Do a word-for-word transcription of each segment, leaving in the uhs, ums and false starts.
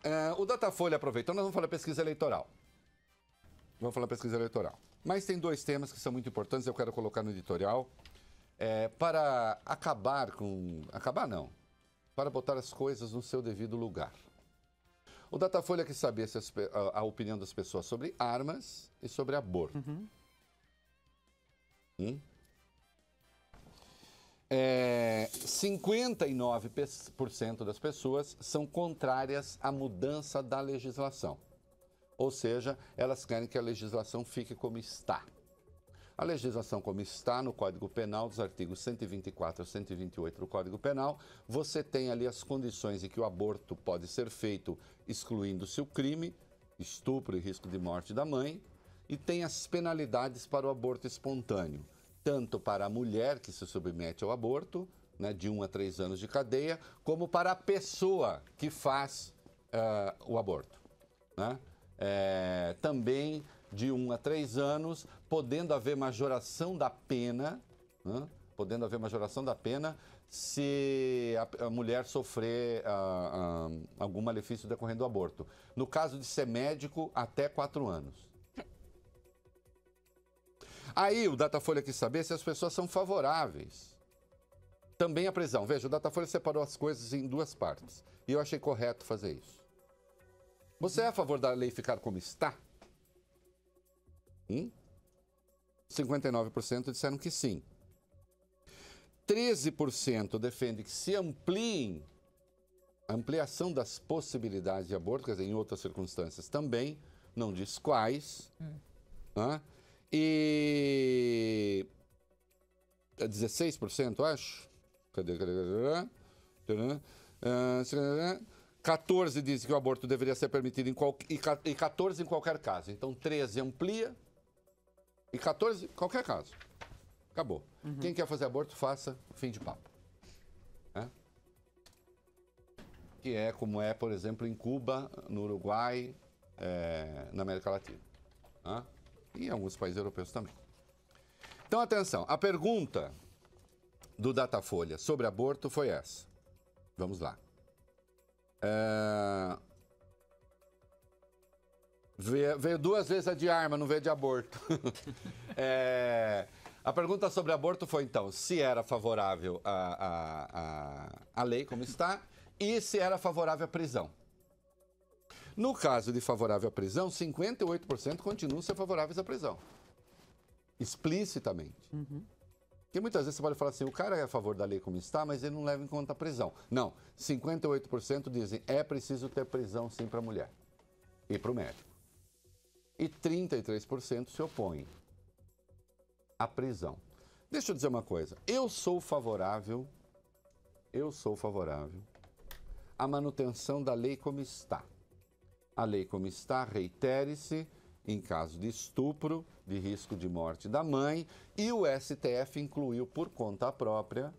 é, o Datafolha aproveitou, nós vamos falar pesquisa eleitoral. Vamos falar pesquisa eleitoral. Mas tem dois temas que são muito importantes, eu quero colocar no editorial, é, para acabar com... Acabar não. Para botar as coisas no seu devido lugar. O Datafolha quis saber se as, a, a opinião das pessoas sobre armas e sobre aborto. Uhum. Hum? É, cinquenta e nove por cento das pessoas são contrárias à mudança da legislação. Ou seja, elas querem que a legislação fique como está. A legislação como está no Código Penal, dos artigos cento e vinte e quatro a cento e vinte e oito do Código Penal, você tem ali as condições em que o aborto pode ser feito excluindo-se o crime, estupro e risco de morte da mãe, e tem as penalidades para o aborto espontâneo, tanto para a mulher que se submete ao aborto, né, de um a três anos de cadeia, como para a pessoa que faz uh, o aborto, né? É, também de um a três anos, podendo haver majoração da pena, né? podendo haver majoração da pena se a, a mulher sofrer uh, uh, algum malefício decorrendo do aborto. No caso de ser médico, até quatro anos. Aí o Datafolha quis saber se as pessoas são favoráveis também à prisão. Veja, o Datafolha separou as coisas em duas partes. E eu achei correto fazer isso. Você é a favor da lei ficar como está? Hum? cinquenta e nove por cento disseram que sim. treze por cento defende que se ampliem a ampliação das possibilidades de aborto, quer dizer, em outras circunstâncias também, não diz quais. Hum. Né? E dezesseis por cento, acho. Cadê? Cadê? Cadê? Uh, quatorze por cento dizem que o aborto deveria ser permitido em qual, e quatorze por cento em qualquer caso. Então, treze por cento amplia e quatorze por cento qualquer caso. Acabou. Uhum. Quem quer fazer aborto, faça, fim de papo. É? Que é como é, por exemplo, em Cuba, no Uruguai, é, na América Latina. É? E em alguns países europeus também. Então, atenção. A pergunta do Datafolha sobre aborto foi essa. Vamos lá. É... Veio, veio duas vezes a de arma, não veio de aborto. é... A pergunta sobre aborto foi, então, se era favorável à a, a, a lei como está e se era favorável à prisão. No caso de favorável à prisão, cinquenta e oito por cento continuam a ser favoráveis à prisão. Explicitamente. Uhum. Porque muitas vezes você pode falar assim, o cara é a favor da lei como está, mas ele não leva em conta a prisão. Não, cinquenta e oito por cento dizem é preciso ter prisão sim para a mulher e para o médico. E trinta e três por cento se opõem à prisão. Deixa eu dizer uma coisa, eu sou favorável, eu sou favorável à manutenção da lei como está. A lei como está, reitere-se em caso de estupro, de risco de morte da mãe, e o S T F incluiu por conta própria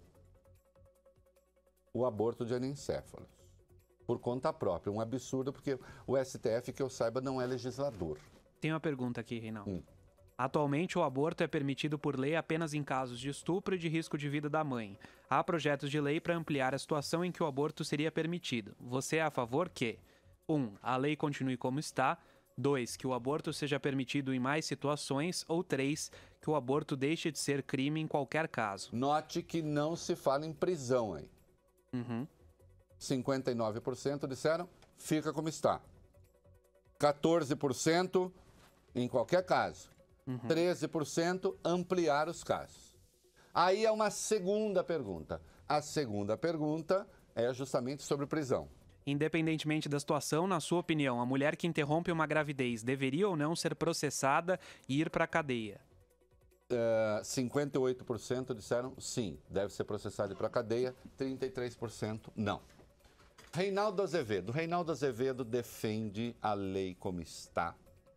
o aborto de anencéfalos. Por conta própria, um absurdo, porque o S T F, que eu saiba, não é legislador. Tem uma pergunta aqui, Reinaldo. Hum. Atualmente, o aborto é permitido por lei apenas em casos de estupro e de risco de vida da mãe. Há projetos de lei para ampliar a situação em que o aborto seria permitido. Você é a favor que um. A lei continue como está. dois. Que o aborto seja permitido em mais situações. Ou três. Que o aborto deixe de ser crime em qualquer caso. Note que não se fala em prisão aí. Uhum. cinquenta e nove por cento disseram fica como está. quatorze por cento em qualquer caso. Uhum. treze por cento ampliar os casos. Aí é uma segunda pergunta. A segunda pergunta é justamente sobre prisão. Independentemente da situação, na sua opinião, a mulher que interrompe uma gravidez deveria ou não ser processada e ir para a cadeia? Uh, cinquenta e oito por cento disseram sim, deve ser processada e ir para a cadeia. trinta e três por cento não. Reinaldo Azevedo. Reinaldo Azevedo defende a lei como está.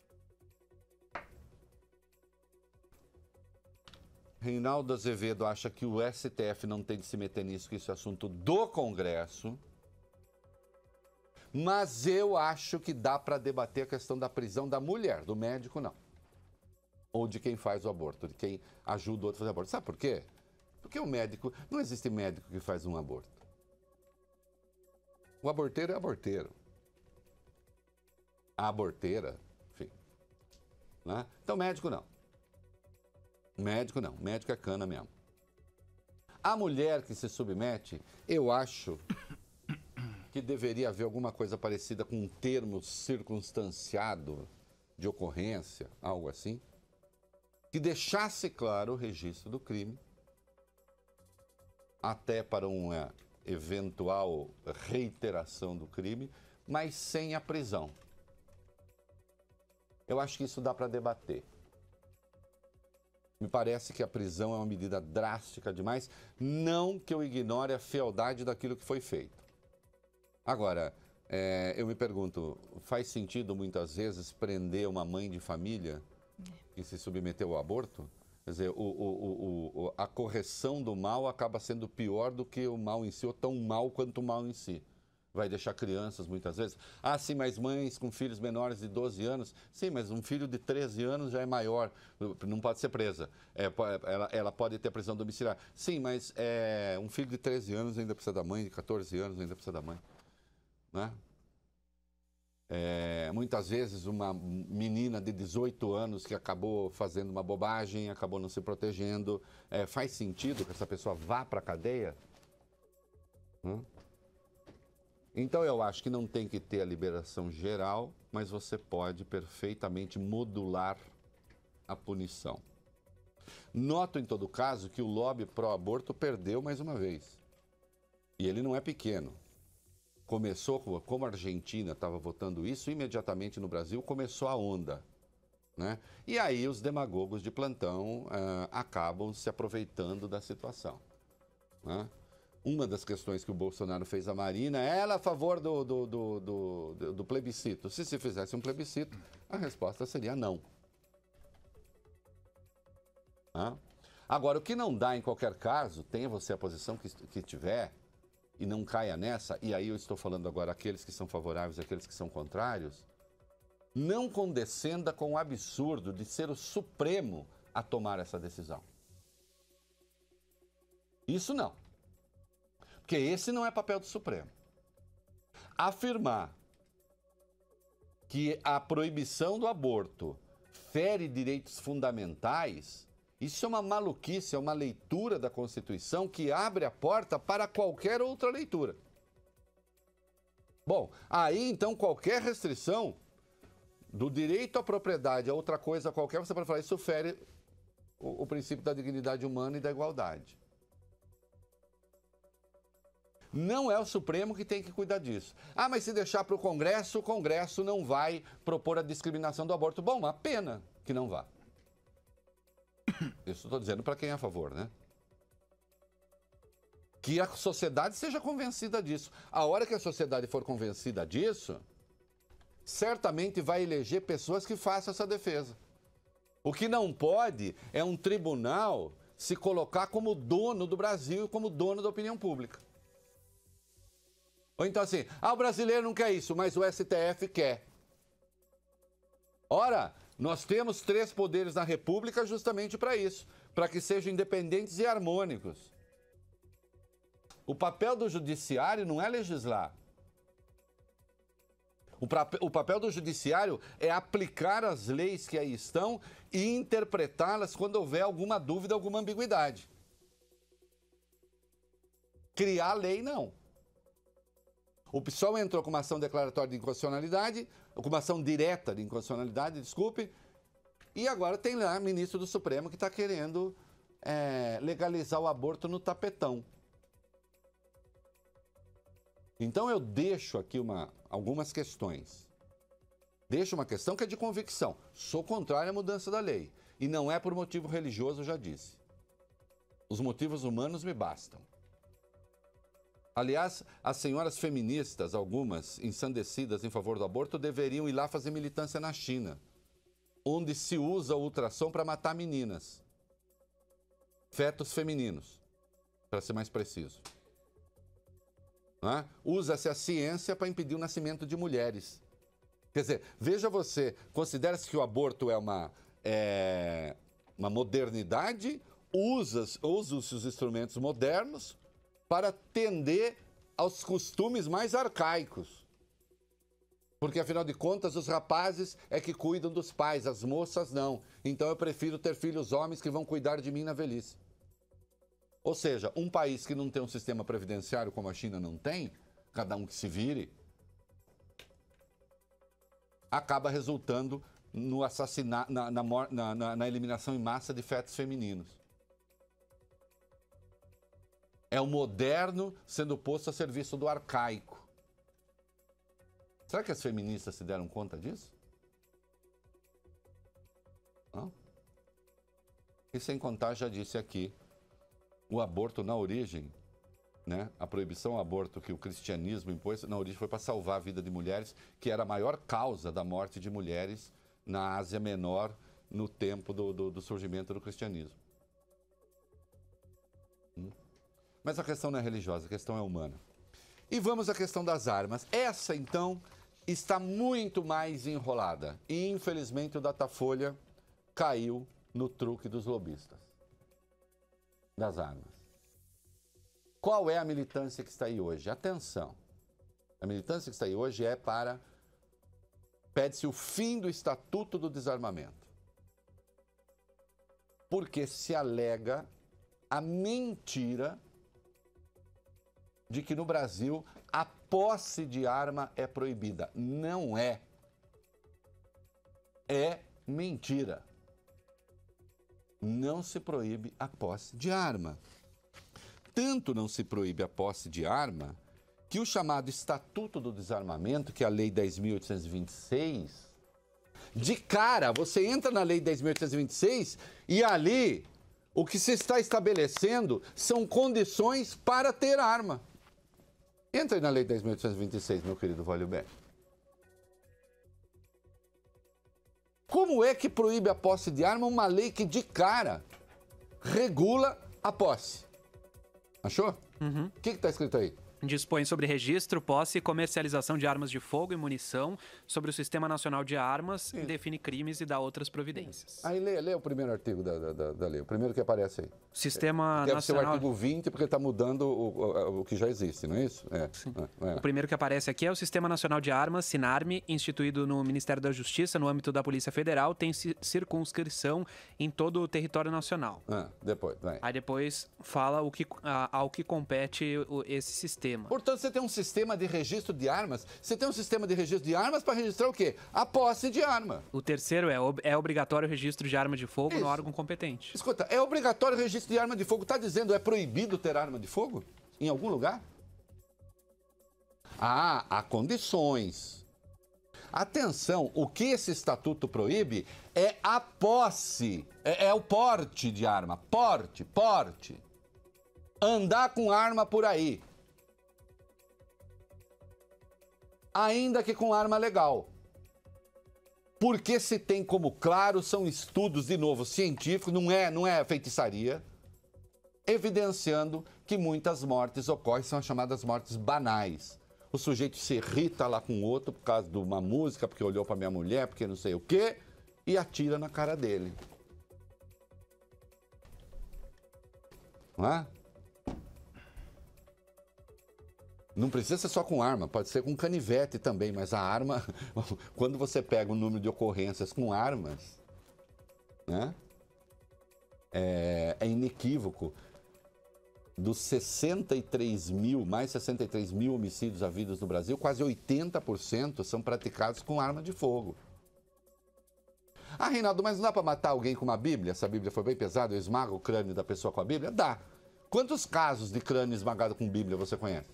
Reinaldo Azevedo acha que o S T F não tem de se meter nisso, que isso é assunto do Congresso. Mas eu acho que dá para debater a questão da prisão da mulher, do médico não. Ou de quem faz o aborto, de quem ajuda o outro a fazer aborto. Sabe por quê? Porque o médico... Não existe médico que faz um aborto. O aborteiro é aborteiro. a aborteira, enfim. Né? Então, médico não. Médico não. Médico é cana mesmo. A mulher que se submete, eu acho que deveria haver alguma coisa parecida com um termo circunstanciado de ocorrência, algo assim, que deixasse claro o registro do crime, até para uma eventual reiteração do crime, mas sem a prisão. Eu acho que isso dá para debater. Me parece que a prisão é uma medida drástica demais, não que eu ignore a fealdade daquilo que foi feito. Agora, é, eu me pergunto, faz sentido muitas vezes prender uma mãe de família que se submeteu ao aborto? Quer dizer, o, o, o, a correção do mal acaba sendo pior do que o mal em si, ou tão mal quanto o mal em si. Vai deixar crianças, muitas vezes. Ah, sim, mas mães com filhos menores de doze anos. Sim, mas um filho de treze anos já é maior, não pode ser presa. É, ela, ela pode ter prisão domiciliar. Sim, mas é, um filho de treze anos ainda precisa da mãe, de catorze anos ainda precisa da mãe. Né? É, muitas vezes uma menina de dezoito anos que acabou fazendo uma bobagem, acabou não se protegendo. É, faz sentido que essa pessoa vá para a cadeia? Hum? Então, eu acho que não tem que ter a liberação geral, mas você pode perfeitamente modular a punição. Noto, em todo caso, que o lobby pró-aborto perdeu mais uma vez. E ele não é pequeno. Começou, como a Argentina estava votando isso, imediatamente no Brasil começou a onda. Né? E aí os demagogos de plantão uh, acabam se aproveitando da situação. Né? Uma das questões que o Bolsonaro fez à Marina, ela a favor do, do, do, do, do plebiscito. Se se fizesse um plebiscito, a resposta seria não. Ah? Agora, o que não dá em qualquer caso, tenha você a posição que, que tiver, e não caia nessa, e aí eu estou falando agora aqueles que são favoráveis e aqueles que são contrários, não condescenda com o absurdo de ser o Supremo a tomar essa decisão. Isso não. Porque esse não é papel do Supremo. Afirmar que a proibição do aborto fere direitos fundamentais, isso é uma maluquice, é uma leitura da Constituição que abre a porta para qualquer outra leitura. Bom, aí então qualquer restrição do direito à propriedade a outra coisa qualquer, você pode falar, isso fere o, o princípio da dignidade humana e da igualdade. Não é o Supremo que tem que cuidar disso. Ah, mas se deixar para o Congresso, o Congresso não vai propor a discriminação do aborto. Bom, uma pena que não vá. Isso estou dizendo para quem é a favor, né? Que a sociedade seja convencida disso. A hora que a sociedade for convencida disso, certamente vai eleger pessoas que façam essa defesa. O que não pode é um tribunal se colocar como dono do Brasil e como dono da opinião pública. Ou então assim, ah, o brasileiro não quer isso, mas o S T F quer. Ora, nós temos três poderes na República justamente para isso, para que sejam independentes e harmônicos. O papel do judiciário não é legislar. O, pra, o papel do judiciário é aplicar as leis que aí estão e interpretá-las quando houver alguma dúvida, alguma ambiguidade. Criar lei, não. O P SOL entrou com uma ação declaratória de inconstitucionalidade, com uma ação direta de inconstitucionalidade, desculpe, e agora tem lá o ministro do Supremo que está querendo é, legalizar o aborto no tapetão. Então eu deixo aqui uma, algumas questões. Deixo uma questão que é de convicção. Sou contrário à mudança da lei. E não é por motivo religioso, eu já disse. Os motivos humanos me bastam. Aliás, as senhoras feministas, algumas ensandecidas em favor do aborto, deveriam ir lá fazer militância na China, onde se usa o ultrassom para matar meninas. Fetos femininos, para ser mais preciso. É? Usa-se a ciência para impedir o nascimento de mulheres. Quer dizer, veja você, considera-se que o aborto é uma, é, uma modernidade, usa-se usa os instrumentos modernos para atender aos costumes mais arcaicos. Porque, afinal de contas, os rapazes é que cuidam dos pais, as moças não. Então, eu prefiro ter filhos homens que vão cuidar de mim na velhice. Ou seja, um país que não tem um sistema previdenciário como a China não tem, cada um que se vire, acaba resultando no assassinato, na, na, na, na eliminação em massa de fetos femininos. É o moderno sendo posto a serviço do arcaico. Será que as feministas se deram conta disso? Não? E sem contar, já disse aqui, o aborto na origem, né? A proibição ao aborto que o cristianismo impôs na origem foi para salvar a vida de mulheres, que era a maior causa da morte de mulheres na Ásia Menor no tempo do, do, do surgimento do cristianismo. Hum? Mas a questão não é religiosa, a questão é humana. E vamos à questão das armas. Essa, então, está muito mais enrolada. E, infelizmente, o Datafolha caiu no truque dos lobistas das armas. Qual é a militância que está aí hoje? Atenção. A militância que está aí hoje é para... Pede-se o fim do Estatuto do Desarmamento. Porque se alega a mentira de que no Brasil a posse de arma é proibida. Não é. É mentira. Não se proíbe a posse de arma. Tanto não se proíbe a posse de arma que o chamado Estatuto do Desarmamento, que é a Lei dez mil oitocentos e vinte e seis, de cara, você entra na Lei dez mil oitocentos e vinte e seis e ali o que se está estabelecendo são condições para ter arma. Entra aí na Lei dez mil oitocentos e vinte e seis, meu querido Valilberto. Como é que proíbe a posse de arma uma lei que, de cara, regula a posse? Achou? Uhum. O que está escrito aí? Dispõe sobre registro, posse e comercialização de armas de fogo e munição, sobre o Sistema Nacional de Armas, e define crimes e dá outras providências. Aí lê, lê o primeiro artigo da, da, da, da lei, o primeiro que aparece aí. Sistema Deve Nacional... ser o artigo vinte, porque está mudando o, o, o que já existe, não é isso? É. Sim. É, é. O primeiro que aparece aqui é o Sistema Nacional de Armas, SINARME, instituído no Ministério da Justiça, no âmbito da Polícia Federal, tem circunscrição em todo o território nacional. Ah, depois, vai. Aí depois fala o que, a, ao que compete o, esse sistema. Portanto, você tem um sistema de registro de armas, você tem um sistema de registro de armas para registrar o quê? A posse de arma. O terceiro é, é obrigatório o registro de arma de fogo Isso. no órgão competente. Escuta, é obrigatório o registro de arma de fogo. Está dizendo é proibido ter arma de fogo? Em algum lugar? Ah, há condições. Atenção, o que esse estatuto proíbe é a posse, é, é o porte de arma. Porte, porte. Andar com arma por aí. Ainda que com arma legal. Porque se tem como claro, são estudos, de novo, científicos, não é, não é feitiçaria, evidenciando que muitas mortes ocorrem, são as chamadas mortes banais. O sujeito se irrita lá com o outro por causa de uma música, porque olhou para minha mulher, porque não sei o quê, e atira na cara dele. Não é? Não precisa ser só com arma, pode ser com canivete também, mas a arma, quando você pega o número de ocorrências com armas, né, é, é inequívoco. Dos sessenta e três mil, mais sessenta e três mil homicídios havidos no Brasil, quase oitenta por cento são praticados com arma de fogo. Ah, Reinaldo, mas não dá para matar alguém com uma Bíblia? Essa Bíblia foi bem pesada, eu esmago o crânio da pessoa com a Bíblia? Dá. Quantos casos de crânio esmagado com Bíblia você conhece?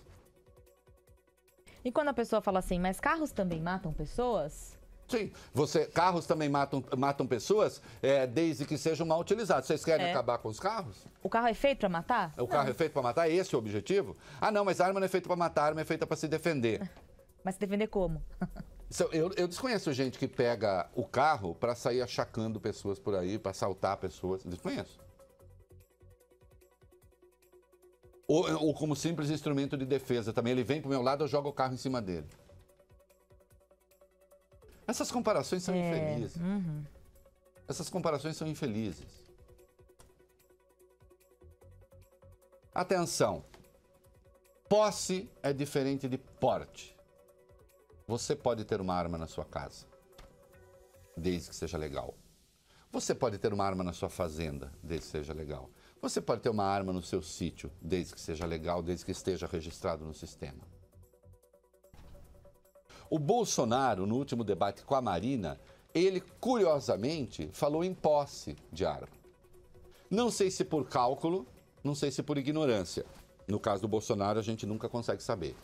E quando a pessoa fala assim, mas carros também matam pessoas? Sim, você, carros também matam, matam pessoas, é, desde que sejam mal utilizados. Vocês querem É. acabar com os carros? O carro é feito para matar? O carro é feito para matar? É esse o objetivo? Ah, não, mas a arma não é feita para matar, a arma é feita para se defender. Mas se defender como? Isso, Eu, eu desconheço gente que pega o carro para sair achacando pessoas por aí, para assaltar pessoas. Desconheço. Ou, ou como simples instrumento de defesa também. Ele vem pro meu lado, eu jogo o carro em cima dele. Essas comparações são É, infelizes. uhum. Essas comparações são infelizes. Atenção. Posse é diferente de porte. Você pode ter uma arma na sua casa, desde que seja legal. Você pode ter uma arma na sua fazenda, desde que seja legal. Você pode ter uma arma no seu sítio, desde que seja legal, desde que esteja registrado no sistema. O Bolsonaro, no último debate com a Marina, ele, curiosamente, falou em posse de arma. Não sei se por cálculo, não sei se por ignorância. No caso do Bolsonaro, a gente nunca consegue saber.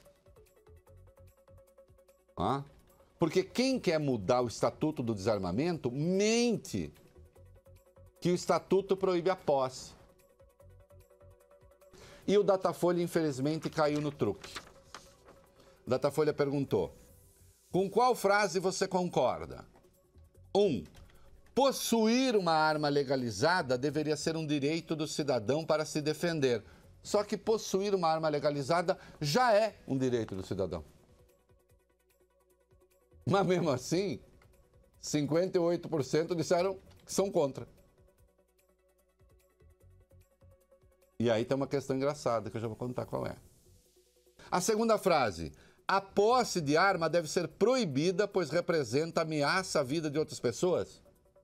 Ah? Porque quem quer mudar o Estatuto do Desarmamento mente que o Estatuto proíbe a posse. E o Datafolha, infelizmente, caiu no truque. O Datafolha perguntou: com qual frase você concorda? Um, possuir uma arma legalizada deveria ser um direito do cidadão para se defender. Só que possuir uma arma legalizada já é um direito do cidadão. Mas mesmo assim, cinquenta e oito por cento disseram que são contra. E aí tem uma questão engraçada que eu já vou contar qual é. A segunda frase: a posse de arma deve ser proibida, pois representa ameaça à vida de outras pessoas.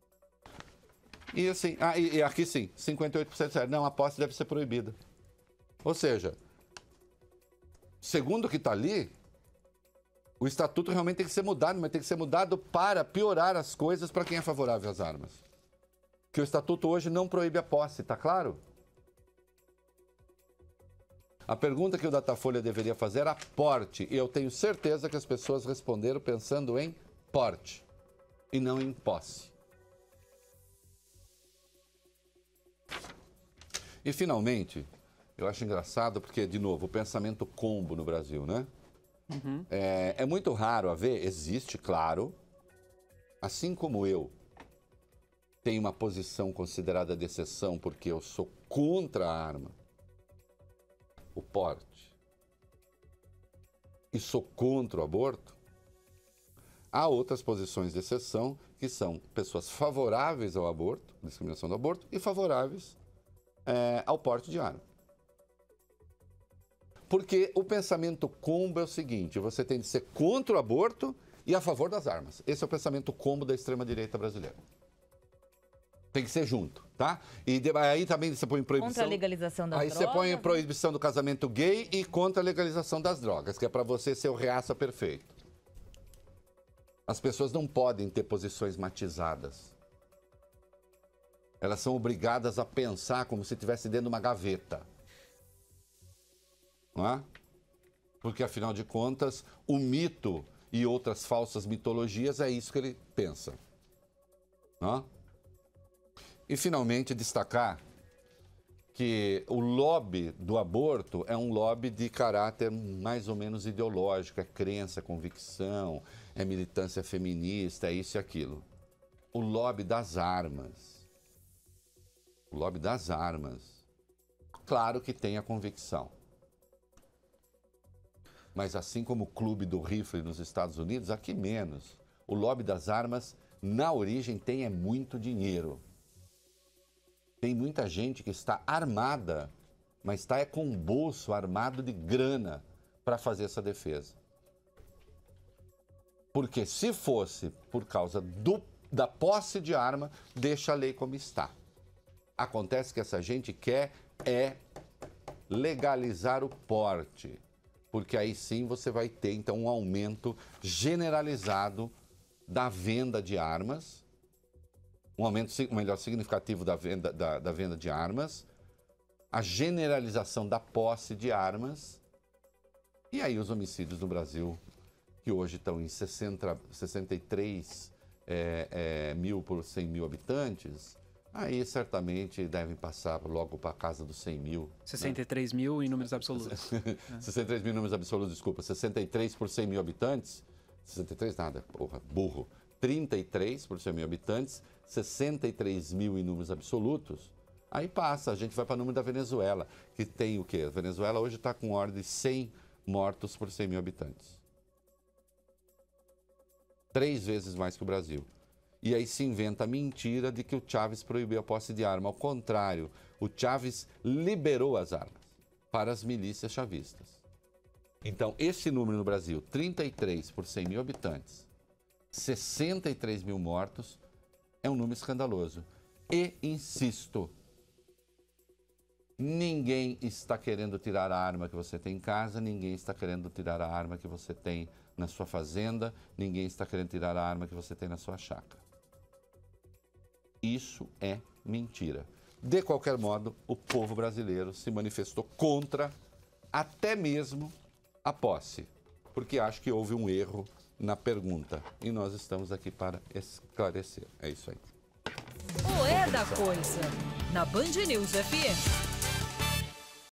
E assim, ah, e, e aqui sim, cinquenta e oito por cento disseram, não, a posse deve ser proibida. Ou seja, segundo o que está ali, o estatuto realmente tem que ser mudado, mas tem que ser mudado para piorar as coisas para quem é favorável às armas. Que o estatuto hoje não proíbe a posse, tá claro? A pergunta que o Datafolha deveria fazer era porte, e eu tenho certeza que as pessoas responderam pensando em porte e não em posse. E finalmente, eu acho engraçado porque, de novo, o pensamento combo no Brasil, né? Uhum. É, é muito raro haver, existe, claro, assim como eu tenho uma posição considerada de exceção porque eu sou contra a arma, o porte, e sou contra o aborto, há outras posições de exceção que são pessoas favoráveis ao aborto, discriminação do aborto, e favoráveis é, ao porte de arma. Porque o pensamento combo é o seguinte: você tem de ser contra o aborto e a favor das armas. Esse é o pensamento combo da extrema-direita brasileira. Tem que ser junto, tá? E de, aí também você põe proibição... Contra a legalização das aí drogas. Aí você põe proibição do casamento gay e contra a legalização das drogas, que é para você ser o reaça perfeito. As pessoas não podem ter posições matizadas. Elas são obrigadas a pensar como se estivesse dentro de uma gaveta. Não é? Porque, afinal de contas, o mito e outras falsas mitologias é isso que ele pensa. Não é? E, finalmente, destacar que o lobby do aborto é um lobby de caráter mais ou menos ideológico, é crença, é convicção, é militância feminista, é isso e aquilo. O lobby das armas, o lobby das armas, claro que tem a convicção. Mas assim como o clube do rifle nos Estados Unidos, aqui menos. O lobby das armas, na origem, tem é muito dinheiro. Tem muita gente que está armada, mas está é com o bolso armado de grana para fazer essa defesa. Porque se fosse por causa do, da posse de arma, deixa a lei como está. Acontece que essa gente quer é legalizar o porte. Porque aí sim você vai ter, então, um aumento generalizado da venda de armas, um aumento, melhor, significativo da venda, da, da venda de armas, a generalização da posse de armas, e aí os homicídios no Brasil, que hoje estão em sessenta, sessenta e três é, é, mil por cem mil habitantes, aí certamente devem passar logo para a casa dos cem mil. sessenta e três, né? Mil em números absolutos. sessenta e três mil em números absolutos, desculpa. sessenta e três por cem mil habitantes. sessenta e três nada, porra, burro. trinta e três por cem mil habitantes, sessenta e três mil em números absolutos. Aí passa, a gente vai para o número da Venezuela, que tem o quê? A Venezuela hoje está com ordem de cem mortos por cem mil habitantes. Três vezes mais que o Brasil. E aí se inventa a mentira de que o Chávez proibiu a posse de arma. Ao contrário, o Chávez liberou as armas para as milícias chavistas. Então, esse número no Brasil, trinta e três por cem mil habitantes, sessenta e três mil mortos, é um número escandaloso. E, insisto, ninguém está querendo tirar a arma que você tem em casa, ninguém está querendo tirar a arma que você tem na sua fazenda, ninguém está querendo tirar a arma que você tem na sua chácara. Isso é mentira. De qualquer modo, o povo brasileiro se manifestou contra até mesmo a posse, porque acho que houve um erro na pergunta. E nós estamos aqui para esclarecer. É isso aí. O É da Coisa, na Band News F M.